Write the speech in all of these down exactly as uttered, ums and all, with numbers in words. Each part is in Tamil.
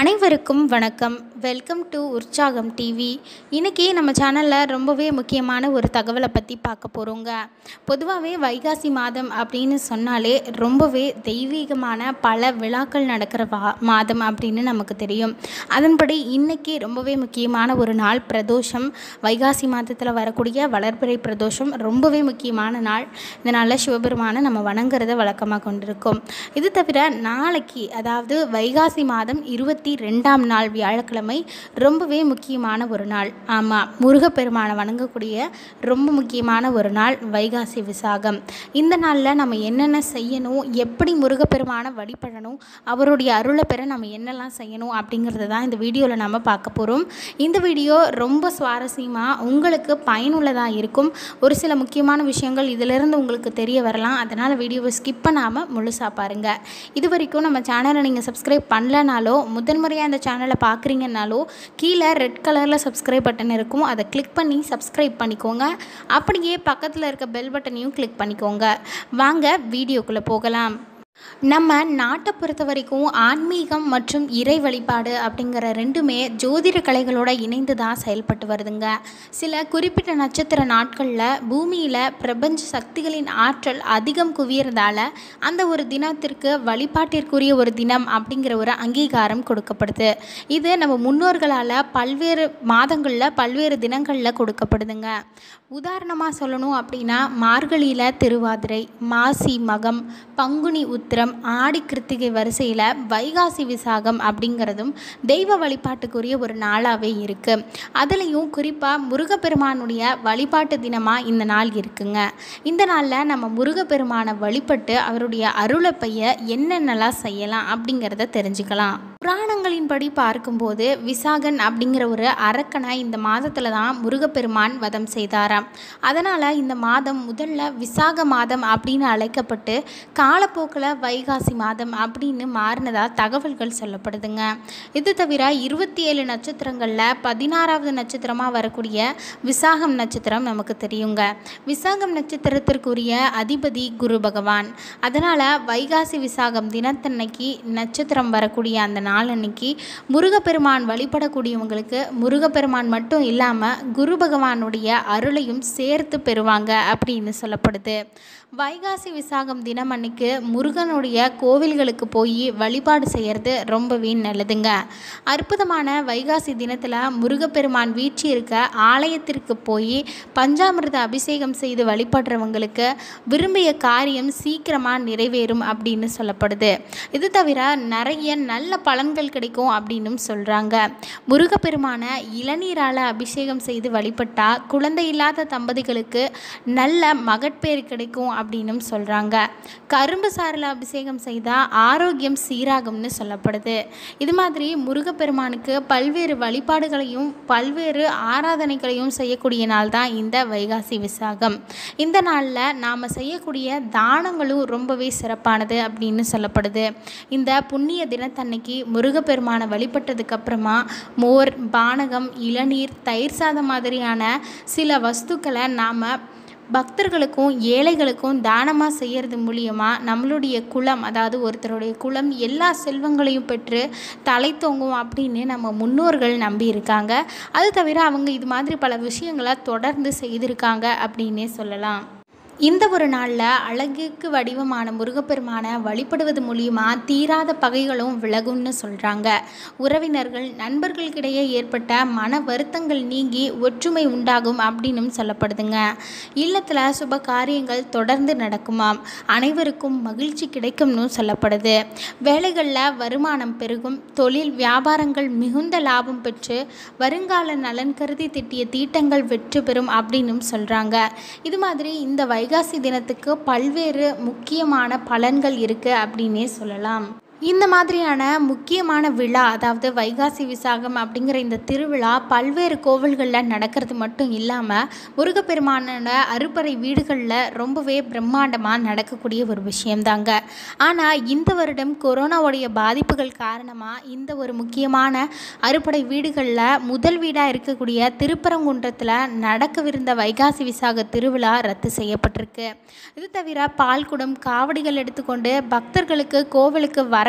அனைவருக்கும் வணக்கம். Welcome to Urchagam TV. இன்றைக்கி நம்ம சேனலில் ரொம்பவே முக்கியமான ஒரு தகவலை பற்றி பார்க்க போகிறோங்க. பொதுவாகவே வைகாசி மாதம் அப்படின்னு சொன்னாலே ரொம்பவே தெய்வீகமான பல விழாக்கள் நடக்கிற வா மாதம் அப்படின்னு நமக்கு தெரியும். அதன்படி இன்றைக்கி ரொம்பவே முக்கியமான ஒரு நாள் பிரதோஷம். வைகாசி மாதத்தில் வரக்கூடிய வளர்பிறை பிரதோஷம் ரொம்பவே முக்கியமான நாள். இதனால் சிவபெருமானை நம்ம வணங்குறத வழக்கமாக கொண்டிருக்கோம். இது தவிர நாளைக்கு, அதாவது வைகாசி மாதம் இருபத்தி ரெண்டாம் நாள் வியாழக்கிழமை ரொம்பவே முக்கியமான ஒரு நாள். ஆமாம், முருகப்பெருமானை வணங்கக்கூடிய ரொம்ப முக்கியமான ஒரு நாள் வைகாசி விசாகம். இந்த நாளில் நம்ம என்னென்ன செய்யணும், எப்படி முருகப்பெருமானை வழிபடணும், அவருடைய அருளை பெற நம்ம என்னெல்லாம் செய்யணும் அப்படிங்கிறது தான் இந்த வீடியோவில் நம்ம பார்க்க போகிறோம். இந்த வீடியோ ரொம்ப சுவாரஸ்யமாக உங்களுக்கு பயனுள்ளதாக இருக்கும். ஒரு சில முக்கியமான விஷயங்கள் இதிலிருந்து உங்களுக்கு தெரிய வரலாம். அதனால் வீடியோவை ஸ்கிப் பண்ணாமல் முழுசாக பாருங்கள். இது வரைக்கும் நம்ம சேனலை நீங்கள் சப்ஸ்கிரைப் பண்ணலனாலோ, முதன்முறையாக இந்த சேனலை பார்க்குறீங்கன்னாலோ, கீழே ரெட் கலரில் சப்ஸ்கிரைப் பட்டன் இருக்கும், அதை கிளிக் பண்ணி சப்ஸ்கிரைப் பண்ணிக்கோங்க. அப்படியே பக்கத்தில் இருக்க பெல் பட்டனையும் கிளிக் பண்ணிக்கோங்க. வாங்க வீடியோக்குள்ளே போகலாம். நம்ம நாட்டை பொறுத்த வரைக்கும் ஆன்மீகம் மற்றும் இறை வழிபாடு அப்படிங்கிற ரெண்டுமே ஜோதிட கலைகளோடு இணைந்து தான் செயல்பட்டு வருதுங்க. சில குறிப்பிட்ட நட்சத்திர நாட்களில் பூமியில் பிரபஞ்ச சக்திகளின் ஆற்றல் அதிகம் குவியறதால அந்த ஒரு தினத்திற்கு வழிபாட்டிற்குரிய ஒரு தினம் அப்படிங்கிற ஒரு அங்கீகாரம் கொடுக்கப்படுது. இது நம்ம முன்னோர்களால் பல்வேறு மாதங்களில் பல்வேறு தினங்களில் கொடுக்கப்படுதுங்க. உதாரணமாக சொல்லணும் அப்படின்னா, மார்கழியில் திருவாதிரை, மாசி மகம், பங்குனி உத்திரம், ஆடி கிருத்திகை வரிசையில் வைகாசி விசாகம் அப்படிங்கிறதும் தெய்வ வழிபாட்டுக்குரிய ஒரு நாளாகவே இருக்குது. அதுலேயும் குறிப்பாக முருகப்பெருமானுடைய வழிபாட்டு தினமாக இந்த நாள் இருக்குங்க. இந்த நாளில் நம்ம முருகப்பெருமானை வழிபட்டு அவருடைய அருளை பெய்ய என்னென்னலாம் செய்யலாம் அப்படிங்கிறத தெரிஞ்சுக்கலாம். புராணங்களின்படி பார்க்கும்போது விசாகன் அப்படிங்கிற ஒரு அரக்கனை இந்த மாதத்தில் தான் முருகப்பெருமான் வதம் செய்தாராம். அதனால் இந்த மாதம் முதல்ல விசாக மாதம் அப்படின்னு அழைக்கப்பட்டு காலப்போக்கில் வைகாசி மாதம் அப்படின்னு மாறினதா தகவல்கள் சொல்லப்படுதுங்க. இது தவிர இருபத்தி ஏழு நட்சத்திரங்களில் பதினாறாவது நட்சத்திரமாக வரக்கூடிய விசாகம் நட்சத்திரம் நமக்கு தெரியுங்க. விசாகம் நட்சத்திரத்திற்குரிய அதிபதி குரு பகவான். அதனால் வைகாசி விசாகம் தினத்தன்னைக்கு நட்சத்திரம் வரக்கூடிய அந்த நாளன்னைக்கு முருகப்பெருமான் வழிபடக்கூடியவங்களுக்கு முருகப்பெருமான் மட்டும் இல்லாமல் குரு பகவானுடைய அருளையும் சேர்த்து பெறுவாங்க அப்படின்னு சொல்லப்படுது. வைகாசி விசாகம் தினம் அன்னைக்கு முருகனுடைய கோவில்களுக்கு போய் வழிபாடு செய்கிறது ரொம்பவே நல்லதுங்க. அற்புதமான வைகாசி தினத்தில் முருகப்பெருமான் வீற்றி இருக்க ஆலயத்திற்கு போய் பஞ்சாமிர்த அபிஷேகம் செய்து வழிபடுறவங்களுக்கு விரும்பிய காரியம் சீக்கிரமாக நிறைவேறும் அப்படின்னு சொல்லப்படுது. இது தவிர நிறைய நல்ல பலன்கள் கிடைக்கும் அப்படின்னு சொல்கிறாங்க. முருகப்பெருமானை இளநீரால் அபிஷேகம் செய்து வழிபட்டால் குழந்தை இல்லாத தம்பதிகளுக்கு நல்ல மகட்பேறு கிடைக்கும் அப்படின்னு சொல்கிறாங்க. கரும்பு சாறில் அபிஷேகம் செய்தால் ஆரோக்கியம் சீராகும்னு சொல்லப்படுது. இது மாதிரி முருகப்பெருமானுக்கு பல்வேறு வழிபாடுகளையும் பல்வேறு ஆராதனைகளையும் செய்யக்கூடிய நாள் தான் இந்த வைகாசி விசாகம். இந்த நாளில் நாம் செய்யக்கூடிய தானங்களும் ரொம்பவே சிறப்பானது அப்படின்னு சொல்லப்படுது. இந்த புண்ணிய தினத்தன்னைக்கு முருகப்பெருமானை வழிபட்டதுக்கு அப்புறமா மோர், பானகம், இளநீர், தயிர் சாதம் மாதிரியான சில வஸ்துக்களை நாம் பக்தர்களுக்கும் ஏழைகளுக்கும் தானமாக செய்கிறது மூலியமாக நம்மளுடைய குலம், அதாவது ஒருத்தருடைய குலம் எல்லா செல்வங்களையும் பெற்று தலை தோங்கும் அப்படின்னு நம்ம முன்னோர்கள் நம்பி இருக்காங்க. அது தவிர அவங்க இது மாதிரி பல விஷயங்களை தொடர்ந்து செய்திருக்காங்க அப்படின்னே சொல்லலாம். இந்த ஒரு நாளில் அழகுக்கு வடிவமான முருகப்பெருமானை வழிபடுவது மூலியமாக தீராத பகைகளும் விலகும்னு சொல்கிறாங்க. உறவினர்கள், நண்பர்களுக்கிடையே ஏற்பட்ட மன வருத்தங்கள் நீங்கி ஒற்றுமை உண்டாகும் அப்படின்னும் சொல்லப்படுதுங்க. இல்லத்தில் சுப காரியங்கள் தொடர்ந்து நடக்குமாம். அனைவருக்கும் மகிழ்ச்சி கிடைக்கும்னு சொல்லப்படுது. வேலைகளில் வருமானம் பெருகும். தொழில் வியாபாரங்கள் மிகுந்த லாபம் பெற்று வருங்கால நலன் கருதி திட்டிய தீட்டங்கள் வெற்றி பெறும் அப்படின்னும் சொல்கிறாங்க. இது மாதிரி இந்த வைகாசி தினத்துக்கு பல்வேறு முக்கியமான பலன்கள் இருக்குது அப்படின்னே சொல்லலாம். இந்த மாதிரியான முக்கியமான விழா, அதாவது வைகாசி விசாகம் அப்படிங்கிற இந்த திருவிழா பல்வேறு கோவில்களில் நடக்கிறது மட்டும் இல்லாமல் முருகப்பெருமானோட அறுபடை வீடுகளில் ரொம்பவே பிரம்மாண்டமாக நடக்கக்கூடிய ஒரு விஷயம்தாங்க. ஆனால் இந்த வருடம் கொரோனாவுடைய பாதிப்புகள் காரணமாக இந்த ஒரு முக்கியமான அறுபடை வீடுகளில் முதல் வீடாக இருக்கக்கூடிய திருப்பரங்குன்றத்தில் நடக்கவிருந்த வைகாசி விசாக திருவிழா ரத்து செய்யப்பட்டிருக்கு. இது தவிர பால்குடம், காவடிகள் எடுத்துக்கொண்டு பக்தர்களுக்கு கோவிலுக்கு வர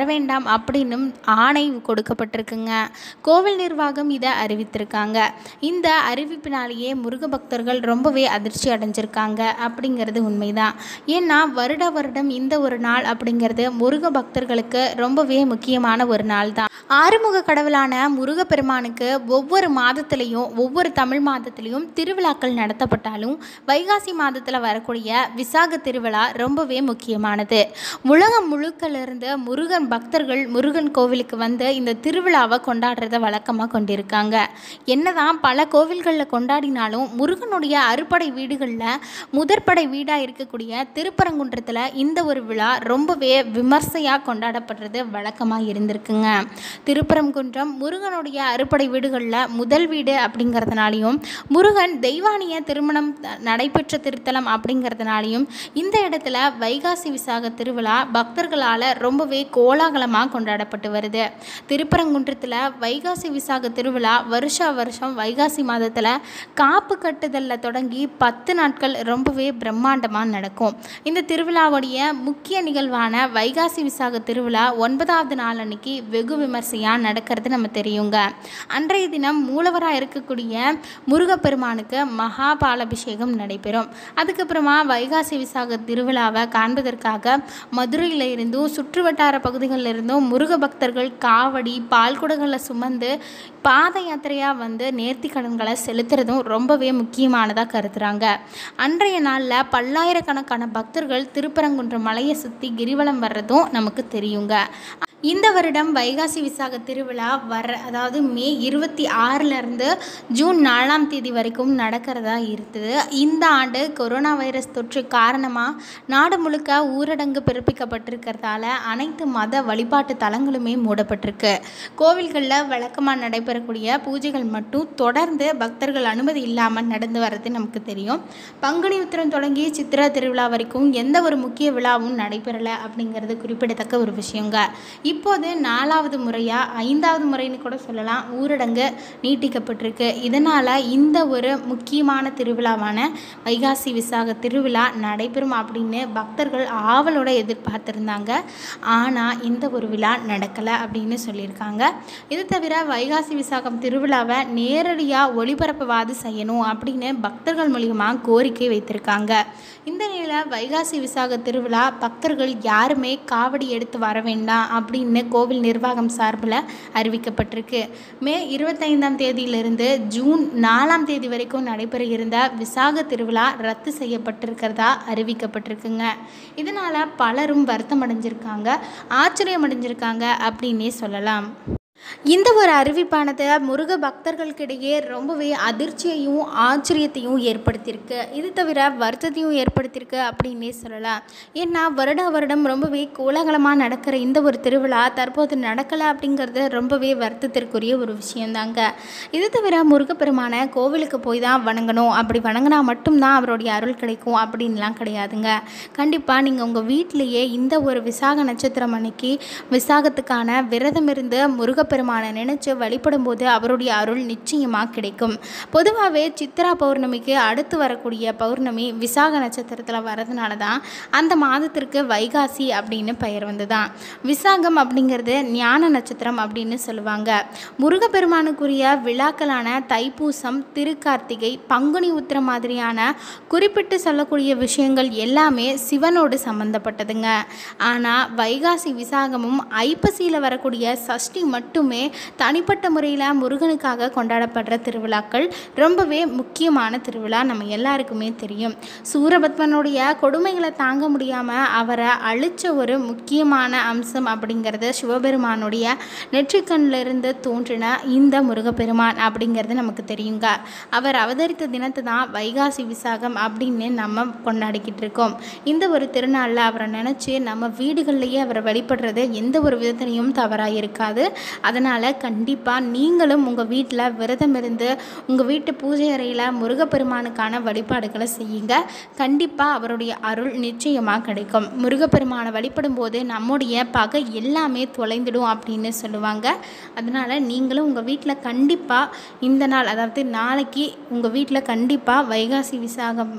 வரவேண்டாம் அப்படின்னும் ஆணை கொடுக்கப்பட்டிருக்குங்க. கோவில் நிர்வாகம் இதை அறிவித்திருக்காங்க. இந்த அறிவிப்பினாலேயே முருக பக்தர்கள் ரொம்பவே அதிர்ச்சி அடைஞ்சிருக்காங்க அப்படிங்கிறது உண்மைதான். ஏன்னா வருட வருடம் இந்த ஒரு நாள் அப்படிங்கிறது முருக பக்தர்களுக்கு ரொம்பவே முக்கியமான ஒரு நாள் தான். ஆறுமுக கடவுளான முருகப்பெருமானுக்கு ஒவ்வொரு மாதத்திலையும் ஒவ்வொரு தமிழ் மாதத்திலையும் திருவிழாக்கள் நடத்தப்பட்டாலும் வைகாசி மாதத்தில் வரக்கூடிய விசாக திருவிழா ரொம்பவே முக்கியமானது. உலகம் முழுக்கிலிருந்து முருகன் பக்தர்கள் முருகன் கோவிலுக்கு வந்து இந்த திருவிழாவை கொண்டாடுறத வழக்கமாக கொண்டிருக்காங்க. என்னதான் பல கோவில்களில் கொண்டாடினாலும் முருகனுடைய அறுபடை வீடுகளில் முதற்படை வீடாக இருக்கக்கூடிய திருப்பரங்குன்றத்தில் இந்த ஒரு விழா ரொம்பவே விமர்சையாக கொண்டாடப்படுறது வழக்கமாக இருந்திருக்குங்க. திருப்பரங்குன்றம் முருகனுடைய அறுபடை வீடுகளில் முதல் வீடு அப்படிங்கிறதுனாலையும் முருகன் தெய்வானிய திருமணம் நடைபெற்ற திருத்தலம் அப்படிங்கிறதுனாலையும் இந்த இடத்துல வைகாசி விசாக திருவிழா பக்தர்களால் ரொம்பவே கோலாகலமாக கொண்டாடப்பட்டு வருது. திருப்பரங்குன்றத்தில் வைகாசி விசாக திருவிழா வருஷா வருஷம் வைகாசி மாதத்தில் காப்பு கட்டுதலில் தொடங்கி பத்து நாட்கள் ரொம்பவே பிரம்மாண்டமாக நடக்கும். இந்த திருவிழாவுடைய முக்கிய நிகழ்வான வைகாசி விசாக திருவிழா ஒன்பதாவது நாள் அன்னைக்கு வெகு விமர்சையாக நடக்கிறது நம்ம தெரியுங்க. அன்றைய தினம் மூலவராக இருக்கக்கூடிய முருகப்பெருமானுக்கு மகாபாலாபிஷேகம் நடைபெறும். அதுக்கப்புறமா வைகாசி விசாக திருவிழாவை காண்பதற்காக மதுரையில் இருந்தும் சுற்று வட்டார பகுதிகளில் இருந்தும் முருக பக்தர்கள் காவடி பால்குடங்களை சுமந்து பாத யாத்திரையாக வந்து நேர்த்தி கடன்களை செலுத்துறதும் ரொம்பவே முக்கியமானதாக கருதுகிறாங்க. அன்றைய நாளில் பல்லாயிரக்கணக்கான பக்தர்கள் திருப்பரங்குன்றம் மலையை சுற்றி கிரிவலம் வர்றதும் நமக்கு தெரியுங்க. இந்த வருடம் வைகாசி விசாக திருவிழா வர அதாவது மே இருபத்தி ஆறிலிருந்து ஜூன் நாலாம் தேதி வரைக்கும் நடக்கிறதா இருக்குது. இந்த ஆண்டு கொரோனா வைரஸ் தொற்று காரணமாக நாடு முழுக்க ஊரடங்கு பிறப்பிக்கப்பட்டிருக்கிறதால அனைத்து மத வழிபாட்டு தலங்களுமே மூடப்பட்டிருக்கு. கோவில்களில் வழக்கமாக நடைபெறக்கூடிய பூஜைகள் மட்டும் தொடர்ந்து பக்தர்கள் அனுமதி இல்லாமல் நடந்து வர்றது நமக்கு தெரியும். பங்குனி உத்திரம் தொடங்கி சித்திரா திருவிழா வரைக்கும் எந்த ஒரு முக்கிய விழாவும் நடைபெறலை அப்படிங்கிறது குறிப்பிடத்தக்க ஒரு விஷயங்க. இப்போது நாலாவது முறையாக ஐந்தாவது முறைன்னு கூட சொல்லலாம் ஊரடங்கு நீட்டிக்கப்பட்டிருக்கு. இதனால் இந்த ஒரு முக்கியமான திருவிழாவான வைகாசி விசாக திருவிழா நடைபெறும் அப்படின்னு பக்தர்கள் ஆவலோட எதிர்பார்த்துருந்தாங்க. ஆனால் இந்த ஒரு விழா நடக்கலை அப்படின்னு சொல்லியிருக்காங்க. இது தவிர வைகாசி விசாகம் திருவிழாவை நேரடியாக ஒளிபரப்புவாது செய்யணும் அப்படின்னு பக்தர்கள் மூலியமாக கோரிக்கை வைத்திருக்காங்க. இந்த நிலையில் வைகாசி விசாக திருவிழா பக்தர்கள் யாருமே காவடி எடுத்து வர வேண்டாம் அப்படின்னு கோவில் நிர்வாகம் சார்பில் அறிவிக்கப்பட்டிருக்கு. மே இருபத்தைந்தாம் தேதியிலிருந்து ஜூன் நாலாம் தேதி வரைக்கும் நடைபெற இருந்த விசாக திருவிழா ரத்து செய்யப்பட்டிருக்கிறதா அறிவிக்கப்பட்டிருக்குங்க. இதனால் பலரும் வருத்தம் அடைஞ்சிருக்காங்க, ஆச்சரியம் அடைஞ்சிருக்காங்க அப்படின்னே சொல்லலாம். இந்த ஒரு அறிவிப்பானது முருக பக்தர்களுக்கிடையே ரொம்பவே அதிர்ச்சியையும் ஆச்சரியத்தையும் ஏற்படுத்தியிருக்கு. இது தவிர வருத்தத்தையும் ஏற்படுத்தியிருக்கு அப்படின்னே சொல்லலாம். ஏன்னா வருட வருடம் ரொம்பவே கோலாகலமாக நடக்கிற இந்த ஒரு திருவிழா தற்போது நடக்கலை அப்படிங்கிறது ரொம்பவே வருத்தத்திற்குரிய ஒரு விஷயந்தாங்க. இது தவிர முருகப்பெருமான கோவிலுக்கு போய் தான் வணங்கணும், அப்படி வணங்கினா மட்டும்தான் அவருடைய அருள் கிடைக்கும் அப்படின்லாம் கிடையாதுங்க. கண்டிப்பாக நீங்கள் உங்கள் வீட்டிலையே இந்த ஒரு விசாக நட்சத்திரம் அன்னைக்கு விசாகத்துக்கான விரதம் இருந்து முருக பெருமானை நினைச்சு வழிபடும் போது அவருடைய அருள் நிச்சயமாக கிடைக்கும். பொதுவாகவே சித்ரா பௌர்ணமிக்கு அடுத்து வரக்கூடிய பௌர்ணமி விசாக நட்சத்திரத்தில் வரதுனால தான் அந்த மாதத்திற்கு வைகாசி அப்படின்னு பெயர் வந்துதான். விசாகம் அப்படிங்கிறது ஞான நட்சத்திரம் அப்படின்னு சொல்லுவாங்க. முருகப்பெருமானுக்குரிய விழாக்களான தைப்பூசம், திருக்கார்த்திகை, பங்குனி உத்திரம் மாதிரியான குறிப்பிட்டு சொல்லக்கூடிய விஷயங்கள் எல்லாமே சிவனோடு சம்பந்தப்பட்டதுங்க. ஆனால் வைகாசி விசாகமும் ஐப்பசியில் வரக்கூடிய சஷ்டி மட்டுமே தனிப்பட்ட முறையில் முருகனுக்காக கொண்டாடப்படுற திருவிழாக்கள். ரொம்பவே முக்கியமான திருவிழா நம்ம எல்லாருக்குமே தெரியும். சூரபத்மனுடைய கொடுமைகளை தாங்க முடியாமல் அவரை அழிச்ச ஒரு முக்கியமான அம்சம் அப்படிங்கிறது சிவபெருமானுடைய நெற்றிக்கண்ணிலிருந்து தோன்றின இந்த முருகப்பெருமான் அப்படிங்கிறது நமக்கு தெரியுங்க. அவர் அவதரித்த தினத்தை தான் வைகாசி விசாகம் அப்படின்னு நம்ம கொண்டாடிக்கிட்டு இருக்கோம். இந்த ஒரு திருநாளில் அவரை நினச்சி நம்ம வீடுகள்லேயே அவரை வழிபடுறது எந்த ஒரு விதத்திலையும் தவறாக இருக்காது. அதனால் கண்டிப்பாக நீங்களும் உங்கள் வீட்டில் விரதம் இருந்து உங்கள் வீட்டு பூஜை அறையில் முருகப்பெருமானுக்கான வழிபாடுகளை செய்யுங்க. கண்டிப்பாக அவருடைய அருள் நிச்சயமாக கிடைக்கும். முருகப்பெருமானை வழிபடும் போது நம்முடைய பகை எல்லாமே தொலைந்துடும் அப்படின்னு சொல்லுவாங்க. அதனால் நீங்களும் உங்கள் வீட்டில் கண்டிப்பாக இந்த நாள், அதாவது நாளைக்கு உங்கள் வீட்டில் கண்டிப்பாக வைகாசி விசாகம்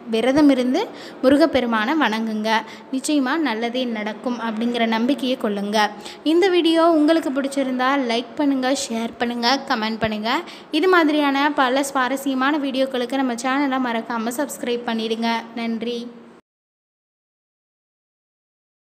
விரதம் இருந்து முருகப்பெருமானை வணங்குங்க. நிச்சயமாக நல்லதே நடக்கும் அப்படிங்கிற நம்பிக்கையை கொள்ளுங்க. இந்த வீடியோ உங்களுக்கு பிடிச்சிருந்தா லைக் பண்ணுங்கள், ஷேர் பண்ணுங்கள், கமெண்ட் பண்ணுங்கள். இது மாதிரியான பல சுவாரஸ்யமான வீடியோக்களுக்கு நம்ம சேனலை மறக்காமல் சப்ஸ்கிரைப் பண்ணிடுங்க. நன்றி.